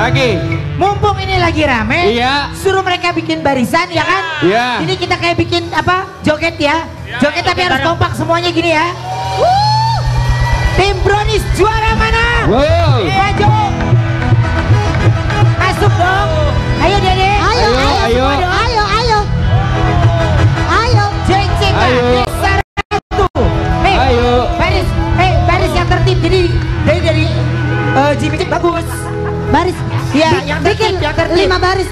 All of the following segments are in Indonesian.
Lagi. Mumpung ini lagi rame, Iya. suruh mereka bikin barisan ya kan? Iya. Ini kita kayak bikin apa? Joget ya. Joget tapi harus kompak semuanya gini ya. Tim Brownies juara mana? Wow. Maju. Masuk dong. Ayo Dede. Ayo, ayo. Ayo. Ceng-ceng. Ayo. Satu. Ayo. Baris yang tertib. Jadi dari Jimmy bagus. Baris. Ya, yang tertib, yang tertib. 5 baris.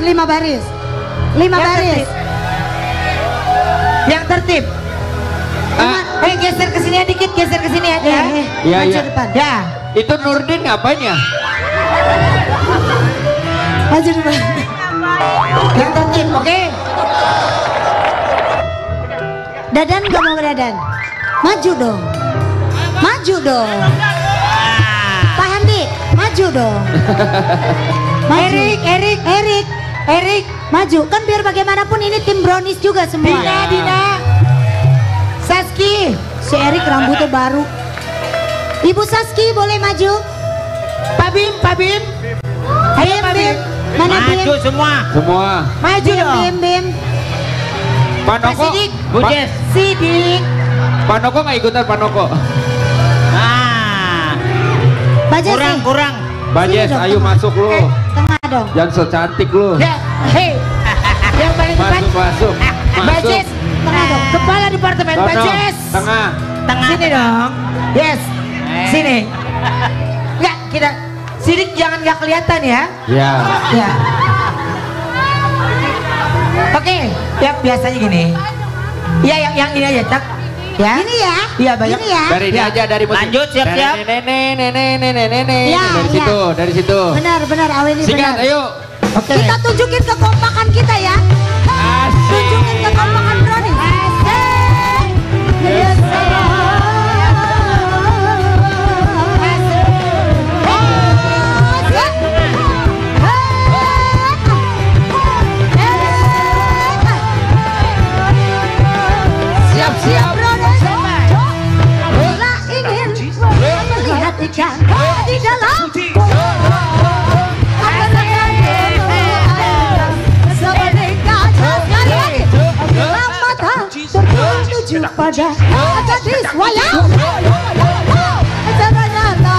Yang tertib. Geser ke sini dikit, geser ke sini aja. Iya, Maju iya. depan. Ya. Itu Nurdin ngapain ya? Maju depan. Yang tertib, oke? Dadan gak mau Dadan. Maju dong. Pak Handi, maju dong. Maju. Erik, maju. Kan biar bagaimanapun ini tim Brownies juga semua. Dina. Saski. Si Erik rambutnya baru. Ibu Saski boleh maju. Pak Bim. Ayo Pak Bim. Mana Bim? Maju semua. Maju dong. Bim. Pak Noko. Sidik. Bu Jess. Sidik. Pak Noko nggak ikutan Pak Noko. Nah. Bajas Kurang. Bajes, Sini dong, ayo tengah. masuk lu. Tengah dong. Jangan so cantik lu. Ya, hei. Yang paling depan. Masuk. Bajes. Tengah dong. Kepala Departemen Sono, Bajes. Tengah. Sini dong. Yes. Sini. Enggak, kita Sidik jangan nggak kelihatan ya. Ya. Ya. Oke, yang biasanya gini. Ya, yang ini aja, tak. Ya. Ini ya. Iya, banyak. Ini ya. Dari ini aja dari musik. Lanjut, siap-siap. Nenek. Ya, Dari ya. dari situ. Benar, Awini Singkat, benar. ayo. Oke. Kita tunjukin kekompakan kita ya. Tunjukin kekompakan Brownies. Yes, Siap Brownies. Bila ingin melihat ikan di dalam tertuju pada gadis walau ternyata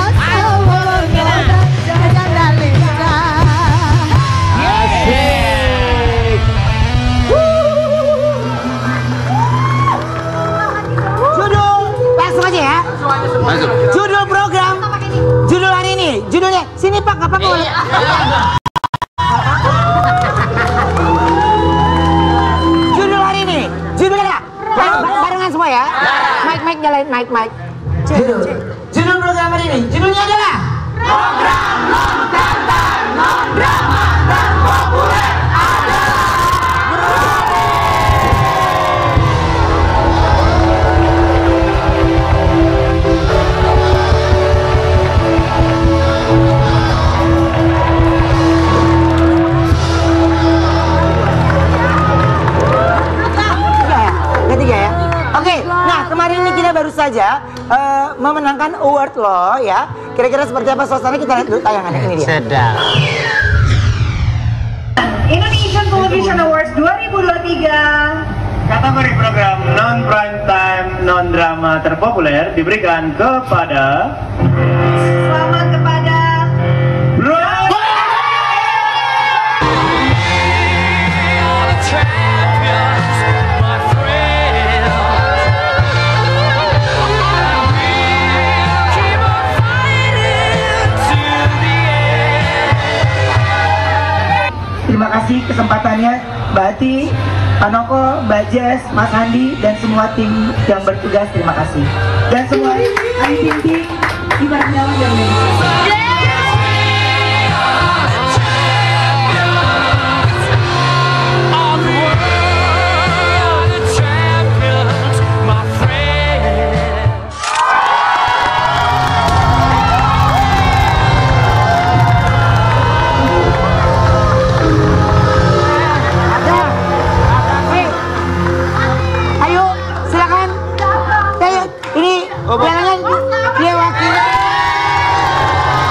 Judul langsung aja ya. Masuk. Judul program. Judul hari ini. Judulnya sini Pak, nggak apa-apa. Judul hari ini. Judulnya barengan semua ya. Mic nyalain mic. Judul program hari ini. Judulnya adalah program non kantor, non drama dan populer ada. Ketiga ya. Oke, nah kemarin ini kita baru saja memenangkan award loh ya. Kira-kira seperti apa suasana, kita lihat dulu tayangannya ini dia. Sedap. Indonesian Television Awards 2023. Kategori program non prime time non drama terpopuler diberikan kepada Selamat kepada Terima kasih kesempatannya Mbak Ati, Pak Noko, Mbak Jess, Mas Andi, dan semua tim yang bertugas. Terima kasih. Dan semua Ayu Ting Ting, Iman Nyawa dan Indonesia. Ayo, silakan. Ini bilangan dia wakil.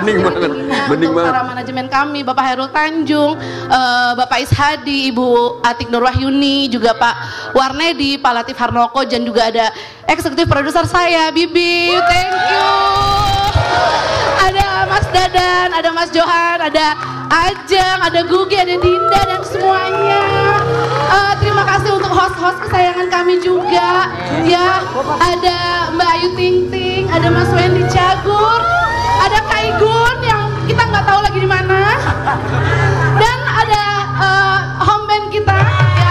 Bening banget. Bening untuk banget. para manajemen kami, Bapak Hairul Tanjung, Bapak Ishadi, Ibu Atik Nurwahyuni, juga Pak Warnedi, Pak Latif Harnoko, dan juga ada eksekutif produser saya, Bibi, thank you. Ada Mas Dadan, ada Mas Johan, ada Ajeng, ada Gugi, ada Dinda, dan semuanya. Terima kasih untuk host-host kesayangan kami juga. Ya, ada Mbak Ayu Ting Ting, ada Mas Wendy Cagur, ada Kaigun yang kita nggak tahu lagi di mana, dan ada home band kita, ya,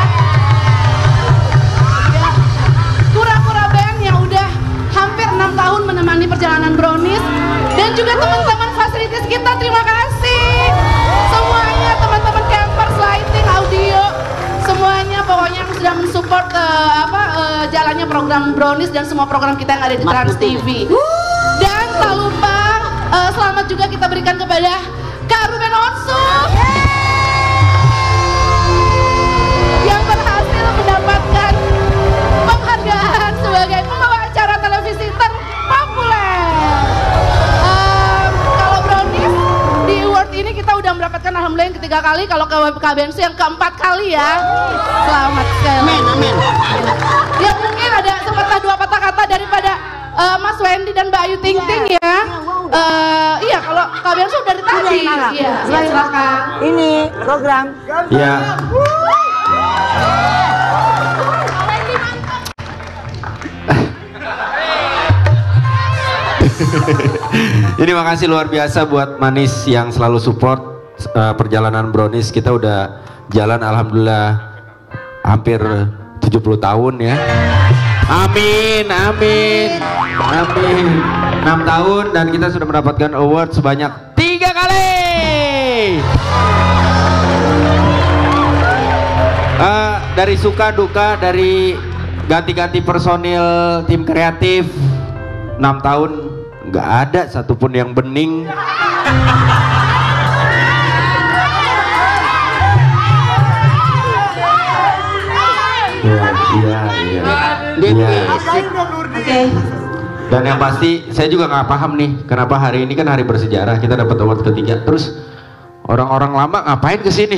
Kura-Kura Band yang udah hampir 6 tahun menemani perjalanan Brownies, dan juga teman-teman fasilitas kita. Terima kasih semuanya, teman-teman campers, lighting, audio, semuanya pokoknya yang sudah mensupport jalannya program Brownies dan semua program kita yang ada di Trans TV. Dan tak lupa selamat juga kita berikan kepada Kak Ruben Onsu yang berhasil mendapatkan penghargaan sebagai pembawa acara televisi terpopuler. Kalau Brownies di award ini kita udah mendapatkan alhamdulillah yang ketiga kali, kalau Kak Bensu yang keempat kali ya. Selamat sekali. Amin. Ya mungkin ada sepatah dua patah kata daripada Mas Wendy dan Mbak Ayu Ting Ting ya. Iya, kalau Kak Bensu dari tadi. Iya, silakan. Ini program. Ya. Jadi makasih luar biasa buat Manis yang selalu support perjalanan Brownies. Kita udah jalan alhamdulillah hampir 70 tahun ya. Amin. 6 tahun dan kita sudah mendapatkan award sebanyak 3 kali. Dari suka duka, dari ganti-ganti personil tim kreatif, 6 tahun nggak ada satupun yang bening. Iya. Oke. Dan yang pasti saya juga nggak paham nih kenapa hari ini kan hari bersejarah kita dapat award ketiga, terus orang-orang lama ngapain kesini?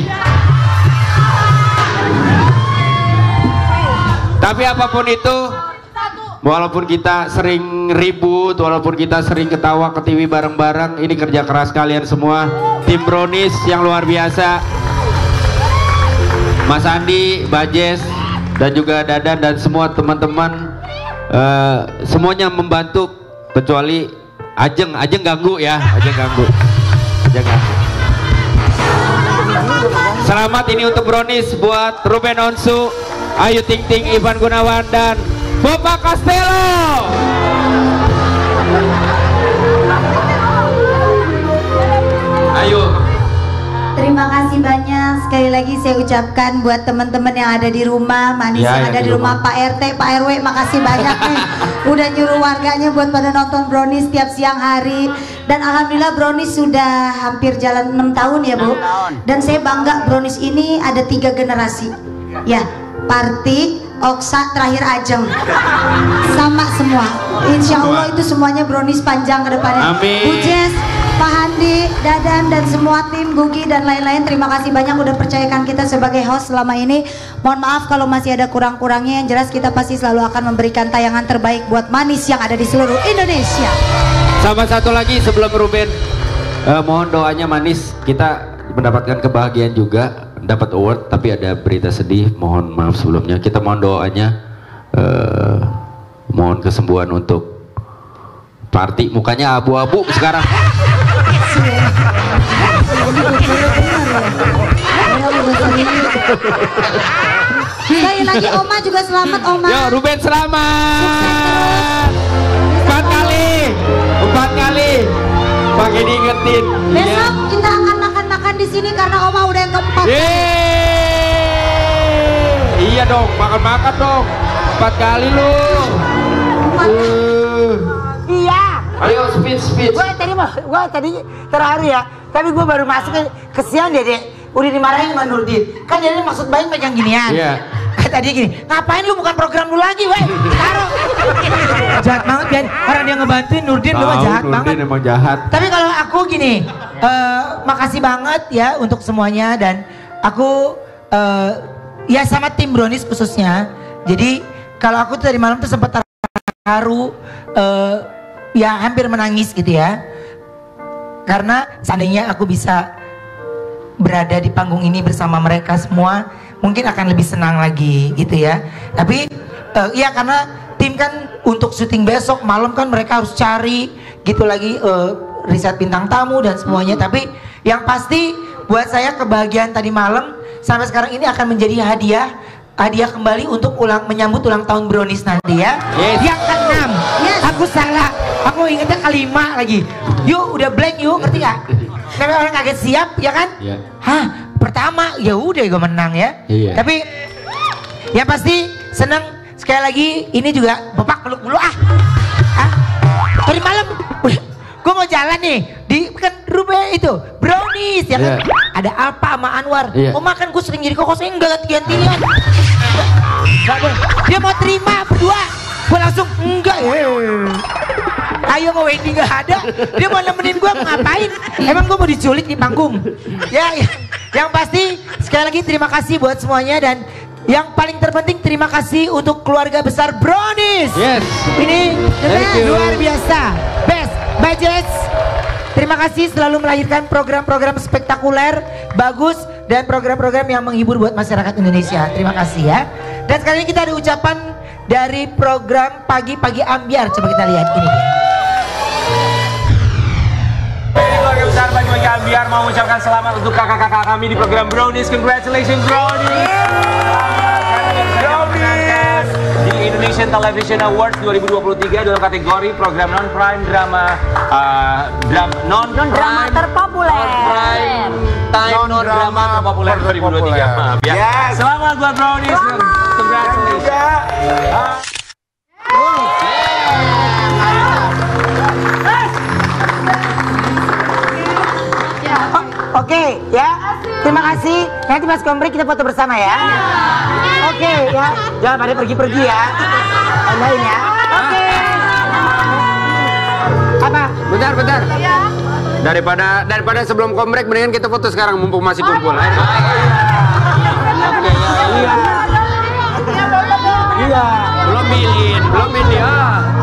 Tapi apapun itu, walaupun kita sering ribut, walaupun kita sering ketawa ketiwi bareng-bareng, ini kerja keras kalian semua, tim Brownies yang luar biasa, Mas Andi, Bajes, dan juga Dadan dan semua teman-teman, semuanya membantu kecuali Ajeng ganggu ya, Ajeng ganggu. Selamat ini untuk Brownies buat Ruben Onsu, Ayu Ting Ting, Ivan Gunawan, dan Bapak Castello. Ayo. Terima kasih banyak sekali lagi saya ucapkan buat teman-teman yang ada di rumah, Manis Ya, yang ada di rumah Pak RT, Pak RW, makasih banyak nih udah nyuruh warganya buat pada nonton Brownies tiap siang hari. Dan alhamdulillah Brownies sudah hampir jalan 6 tahun ya Bu. Dan saya bangga Brownies ini ada 3 generasi. Ya, Parti, Oksa, terakhir Ajeng, sama semua. Insya Allah itu semuanya Brownies panjang ke depannya. Amin. Bu Jess, Pak Handi, Dadan, dan semua tim Gugi dan lain-lain, terima kasih banyak udah percayakan kita sebagai host selama ini. Mohon maaf kalau masih ada kurang-kurangnya, yang jelas kita pasti selalu akan memberikan tayangan terbaik buat Manis yang ada di seluruh Indonesia. Sama satu lagi sebelum Ruben, mohon doanya Manis, kita mendapatkan kebahagiaan juga, dapat award, tapi ada berita sedih, mohon maaf sebelumnya. Kita mohon doanya, mohon kesembuhan untuk Parti, mukanya abu-abu sekarang. Sekali lagi Oma juga selamat Oma. Yo Ruben selamat. 4 kali. Pakai diingetin. Besok kita akan makan-makan di sini karena Oma udah yang keempat. Iya dong, makan-makan dong. 4 kali lu. Iya. Ayo speech. Gue tadi terharu ya. Tapi gue baru masuk kesian Dede. Udah dimarahin sama Nurdin. Kan Dede maksud baik pegang ginian. Iya. Tadi gini, ngapain lu bukan program lu lagi, weh? Taruh. Jahat banget kan? Orang dia ngebantuin Nurdin lu mah jahat banget. Nurdin emang jahat. Tapi kalau aku gini, makasih banget ya untuk semuanya dan aku ya sama tim Brownies khususnya. Jadi kalau aku tadi malam tuh sempat terharu, ya hampir menangis gitu ya. Karena seandainya aku bisa berada di panggung ini bersama mereka semua, mungkin akan lebih senang lagi gitu ya. Tapi ya karena tim kan untuk syuting besok malam kan mereka harus cari gitu lagi riset bintang tamu dan semuanya. Tapi yang pasti buat saya kebahagiaan tadi malam sampai sekarang ini akan menjadi hadiah kembali untuk menyambut ulang tahun Brownies nanti ya. Yes. Yang ke-6. Yes. Aku salah. Aku ingetnya ke-5 lagi. Yuk udah blank yuk, ngerti gak? Namanya orang kaget siap ya kan? Iya. Hah, pertama ya udah gue menang ya. Iya. Tapi ya pasti seneng sekali lagi ini juga bapak peluk mulu tadi malam gue mau jalan nih di kan rumah itu Brownies ya kan. Ada apa sama Anwar? Mau makan gue sering jadi kokosnya enggak ganti-gantian. Gak boleh. Dia mau terima berdua. Gue langsung enggak ayo mau Wendy gak ada, dia mau nemenin gue ngapain? Emang gue mau diculik di panggung? Ya, yang pasti sekali lagi terima kasih buat semuanya dan yang paling terpenting terima kasih untuk keluarga besar Brownies. Yes. Ini luar biasa. Best, Bajes. Terima kasih selalu melahirkan program-program spektakuler, bagus dan program-program yang menghibur buat masyarakat Indonesia. Terima kasih ya. Dan sekarang ini kita ada ucapan dari program Pagi-Pagi Ambiar. Coba kita lihat ini dia. Keluarga besar Pagi-Pagi Ambiar mau mengucapkan selamat untuk kakak-kakak kami di program Brownies. Congratulations Brownies. Brownies di Indonesian Television Awards 2023 dalam kategori program non-prime drama Non-drama terpopuler. Non-drama terpopuler 2023. Maaf ya. Yes. Selamat buat Brownies. Congratulations. Oke ya, terima kasih. Nanti pas komplek kita foto bersama ya. Oke ya, jangan pada pergi-pergi ya. Lain ya. Oke. Apa? Bentar. Daripada sebelum komplek mendingan kita foto sekarang mumpung masih kumpul. Oke ya. Iya. Belum milih ya.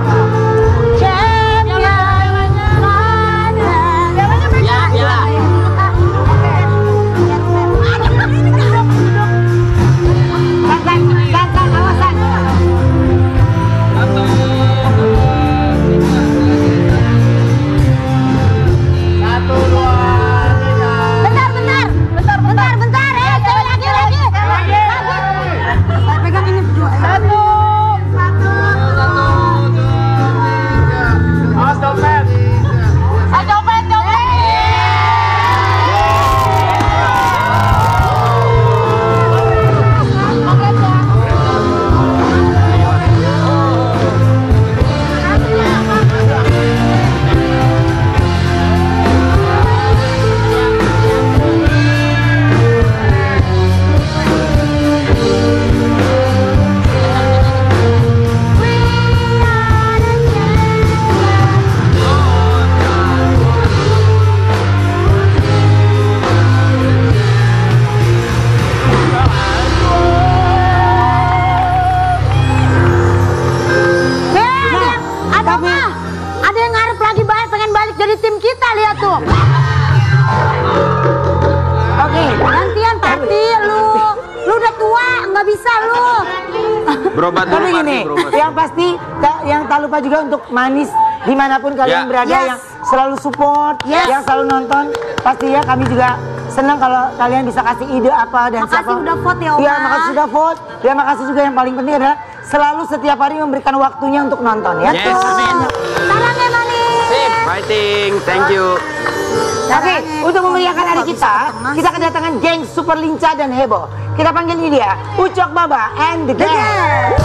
Berobat dulu. Tapi gini, yang pasti yang tak lupa juga untuk Manis dimanapun kalian berada yang selalu support, yang selalu nonton. Pasti ya kami juga senang kalau kalian bisa kasih ide apa dan makasih siapa. udah vote ya Oma. Iya, makasih sudah vote. Ya makasih juga yang paling penting adalah selalu setiap hari memberikan waktunya untuk nonton ya. Yes, amin. Salam ya Manis. Sip, fighting. Thank you. Oke, untuk memeriahkan hari kita kedatangan geng super lincah dan heboh. Kita panggil ini dia, Ucok Baba and the Gang.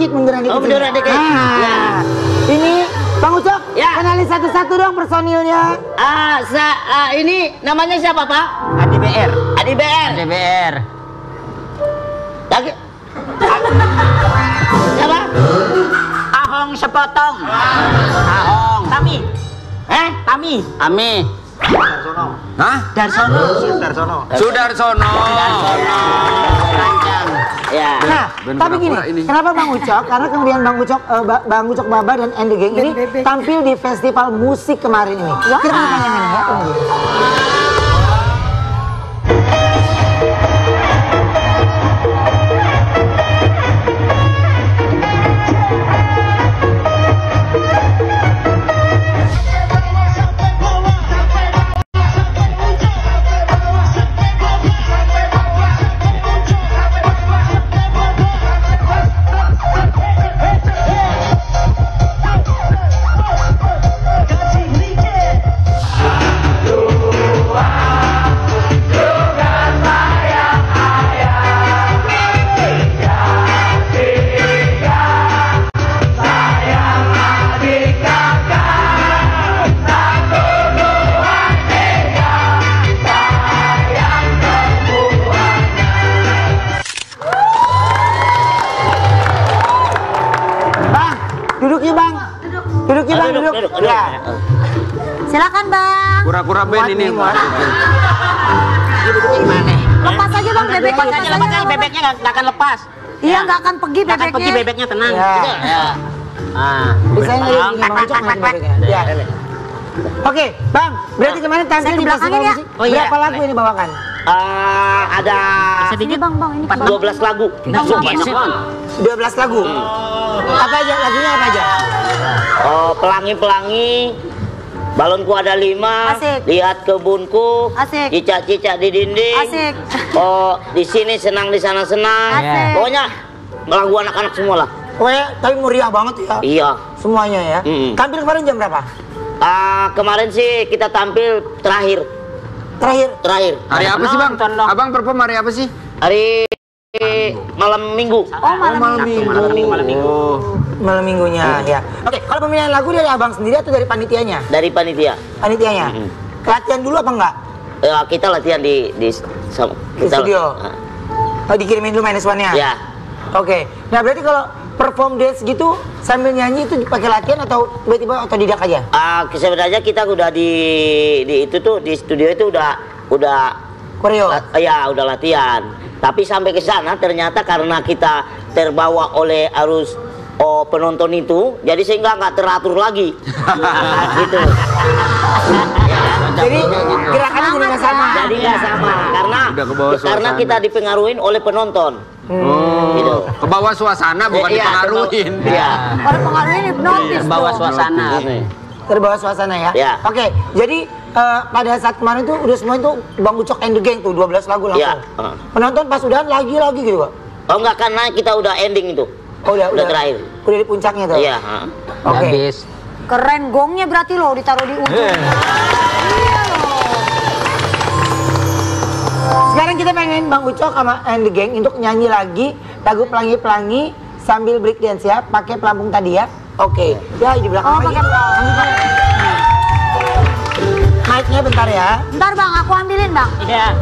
dikit, munduran dikit. Oh, munduran dikit. Nah, ini Bang Ucok, Ya. kenalin satu-satu dong personilnya. Ini namanya siapa, Pak? Adi BR. Adi BR. DBR. Lagi. Siapa? Ahong sepotong. Ahong. Tami. Tami. Ami. Hah? Darsono. Sudarsono. Rancang. Ya. Nah, tapi gini, kenapa Bang Ucok? Karena kemudian Bang Ucok Baba dan And The Gang ini tampil di festival musik kemarin ini. Kita mau tanyakan ya. Duduk. Ya. Silakan Bang. Kura-kura band ini. Lepas aja Bang bebeknya. Lepas aja bebeknya nggak akan lepas. Iya nggak akan pergi Nggak akan pergi bebeknya. bebeknya, tenang. Ya. Ya. Bisa ngeliat gini Bang Ucok main bebeknya. Ya. Oke, Bang. Berarti kemarin tampil di festival ya. musik. Oh, iya. Berapa lagu ini bawakan? Ada Ini Bang, ini 12 lagu. 12 lagu. Apa aja lagunya apa aja? Pelangi-pelangi, balonku ada 5, Asik. lihat kebunku, Asik. cicak-cicak di dinding, Asik. di sini senang, di sana senang. Asik. Pokoknya lagu anak-anak semua lah. Pokoknya tapi meriah banget ya. Iya. Semuanya ya. Tampil kemarin jam berapa? Kemarin sih kita tampil terakhir. Terakhir. Hari apa sih Bang? Abang perform hari apa sih? Hari malam minggu. Oh, malam minggu. Malam minggunya ya. Oke, kalau pemilihan lagu dari abang sendiri atau dari panitianya? Dari panitia. Panitianya. Latihan dulu apa enggak? Ya, kita latihan di Di studio. Oh, dikirimin dulu minus one-nya? Ya. Oke. Nah, berarti kalau perform dance gitu sambil nyanyi itu pakai latihan atau tiba-tiba otodidak aja? Sebenarnya kita udah di itu tuh di studio itu udah Koreo. ya udah latihan. Tapi sampai ke sana ternyata karena kita terbawa oleh arus penonton itu, jadi sehingga nggak teratur lagi. Gitu. Jadi gerakannya jadi nggak sama. Jadi nggak sama karena kita dipengaruhin oleh penonton. Gitu. Ke bawah suasana bukan dipengaruhin. Iya. Kalau pengaruhnya hipnotis. Terbawa suasana. Terbawa suasana ya? Ya. Oke, jadi pada saat kemarin tuh udah semua itu Bang Ucok And The Gang tuh 12 lagu langsung. Ya. Penonton pas udahan lagi gitu Pak? Oh enggak, karena kita udah ending itu. Oh udah terakhir. Udah di puncaknya tuh? Iya. Oke. Keren gongnya berarti loh ditaruh di ujung. Iya loh. Sekarang kita pengen Bang Ucok sama And The Gang untuk nyanyi lagi lagu Pelangi-Pelangi sambil break dance ya, pakai pelampung tadi ya. Oke. Ya di belakang lagi. Mic-nya bentar ya. Bentar Bang, aku ambilin Bang. Iya.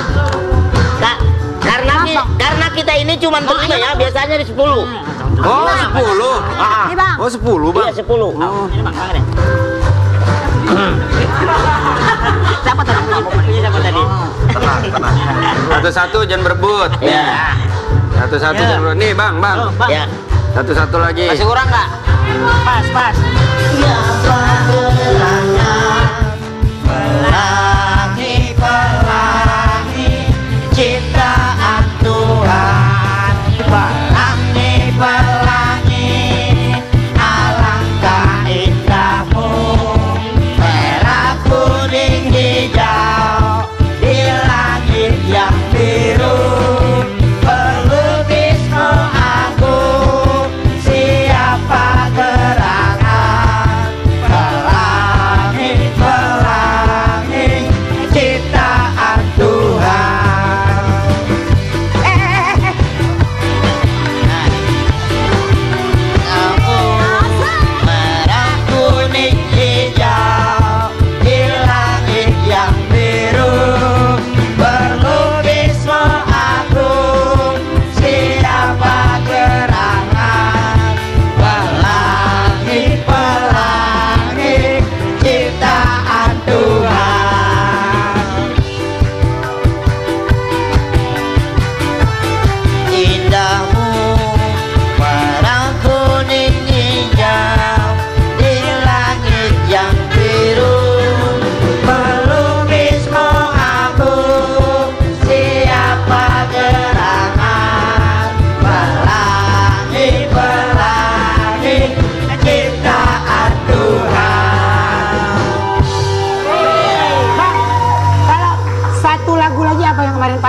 Karena kita ini cuma berlima ya, biasanya di 10. Oh, 10. Ini Bang. Oh, 10 Bang. Iya, 10. Ini Bang, pakai deh. Siapa tadi? Tenang. Satu-satu jangan berebut. Iya. Satu-satu jangan berebut. Nih, Bang. Ya. Satu-satu lagi. Masih kurang nggak? Pas. Pelangi, ciptaan Tuhan. Pelangi, alangkah indahmu. Merah, kuning, hijau, di langit yang biru. Pelukismu aku, siapa gerangan. Pelangi.